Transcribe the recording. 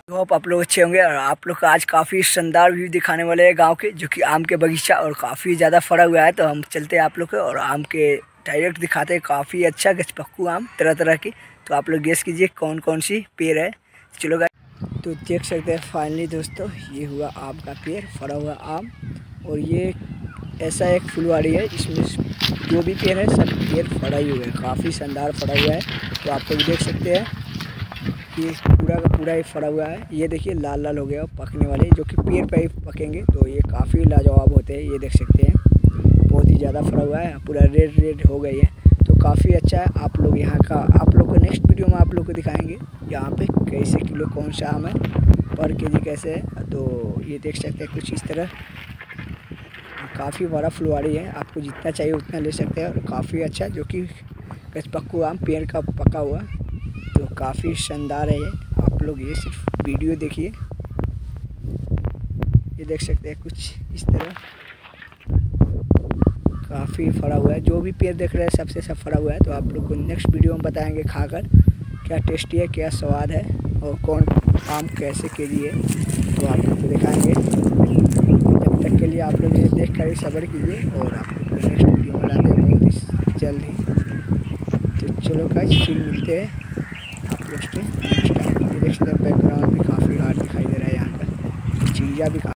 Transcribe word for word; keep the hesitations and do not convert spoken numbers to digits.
Hope आप लोग अच्छे होंगे। और आप लोग का आज काफ़ी शानदार व्यू दिखाने वाले हैं गांव के, जो कि आम के बगीचा और काफ़ी ज़्यादा फरा हुआ है। तो हम चलते हैं आप लोग के और आम के डायरेक्ट दिखाते हैं। काफ़ी अच्छा गछपक्कू आम तरह तरह की। तो आप लोग गेस कीजिए कौन कौन सी पेड़ है। चलो गाइस, तो देख सकते हैं फाइनली दोस्तों, ये हुआ आम का पेड़, फरा हुआ आम। और ये ऐसा एक फुलवाड़ी है, इसमें जो भी पेड़ है सब पेड़ फरा ही हुआ है, काफ़ी शानदार फरा हुआ है। तो आप लोग देख सकते हैं ये पूरा का पूरा ही फरा हुआ है। ये देखिए लाल लाल हो गया पकने वाले, जो कि पेड़ पे ही पकेंगे तो ये काफ़ी लाजवाब होते हैं। ये देख सकते हैं बहुत ही ज़्यादा फरा हुआ है, पूरा रेड रेड हो गई है। तो काफ़ी अच्छा है। आप लोग यहाँ का आप लोग को नेक्स्ट वीडियो में आप लोग को दिखाएंगे यहाँ पे कैसे किलो कौन सा आम है, पर के जी कैसे है। तो ये देख सकते हैं कुछ इस तरह, काफ़ी बड़ा फुलवाड़ी है, आपको जितना चाहिए उतना ले सकते हैं। और काफ़ी अच्छा, जो कि गछपक्कू आम पेड़ का पका हुआ, तो काफ़ी शानदार है ये। आप लोग ये सिर्फ वीडियो देखिए, ये देख सकते हैं कुछ इस तरह, काफ़ी फरा हुआ है। जो भी पेड़ देख रहे हैं सबसे सब फरा हुआ है। तो आप लोग को नेक्स्ट वीडियो में बताएंगे खाकर क्या टेस्टी है, क्या स्वाद है और कौन आम कैसे केजी है, तो आप लोग को दिखाएंगे। जब तक के लिए आप लोग ये देख कर ही सब्र कीजिए और आप लोग को नेक्स्ट वीडियो में लाते हैं बहुत ही जल्द ही। तो चलो गाइस, फिर मिलते हैं आप लोग से नेक्स्ट टाइम। ये देख सकते हैं बैकग्राउंड भी काफ़ी हार्ड दिखाई दे रहा है, यहाँ पर चिड़िया भी